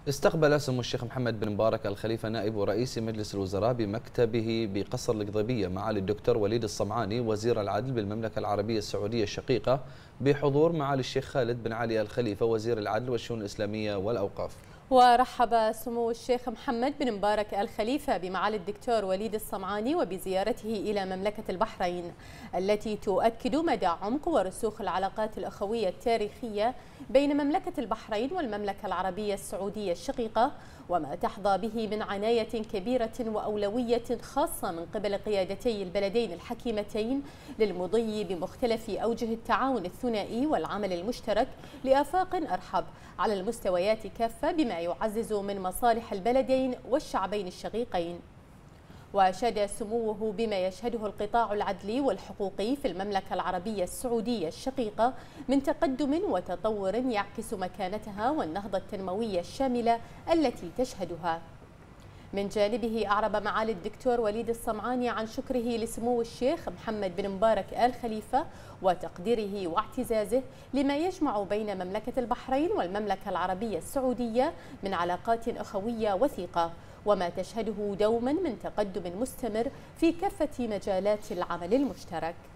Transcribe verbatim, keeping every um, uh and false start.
استقبل سمو الشيخ محمد بن مبارك الخليفة نائب رئيس مجلس الوزراء بمكتبه بقصر القضيبية معالي الدكتور وليد الصمعاني وزير العدل بالمملكة العربية السعودية الشقيقة بحضور معالي الشيخ خالد بن علي الخليفة وزير العدل والشؤون الإسلامية والأوقاف. ورحب سمو الشيخ محمد بن مبارك الخليفة بمعالي الدكتور وليد الصمعاني وبزيارته إلى مملكة البحرين التي تؤكد مدى عمق ورسوخ العلاقات الأخوية التاريخية بين مملكة البحرين والمملكة العربية السعودية الشقيقة، وما تحظى به من عناية كبيرة وأولوية خاصة من قبل قيادتي البلدين الحكيمتين للمضي بمختلف أوجه التعاون الثنائي والعمل المشترك لآفاق أرحب على المستويات كافة بما يعزز من مصالح البلدين والشعبين الشقيقين. وأشاد سموه بما يشهده القطاع العدلي والحقوقي في المملكة العربية السعودية الشقيقة من تقدم وتطور يعكس مكانتها والنهضة التنموية الشاملة التي تشهدها. من جانبه أعرب معالي الدكتور وليد الصمعاني عن شكره لسمو الشيخ محمد بن مبارك الخليفة وتقديره واعتزازه لما يجمع بين مملكة البحرين والمملكة العربية السعودية من علاقات أخوية وثيقة، وما تشهده دوما من تقدم مستمر في كافة مجالات العمل المشترك.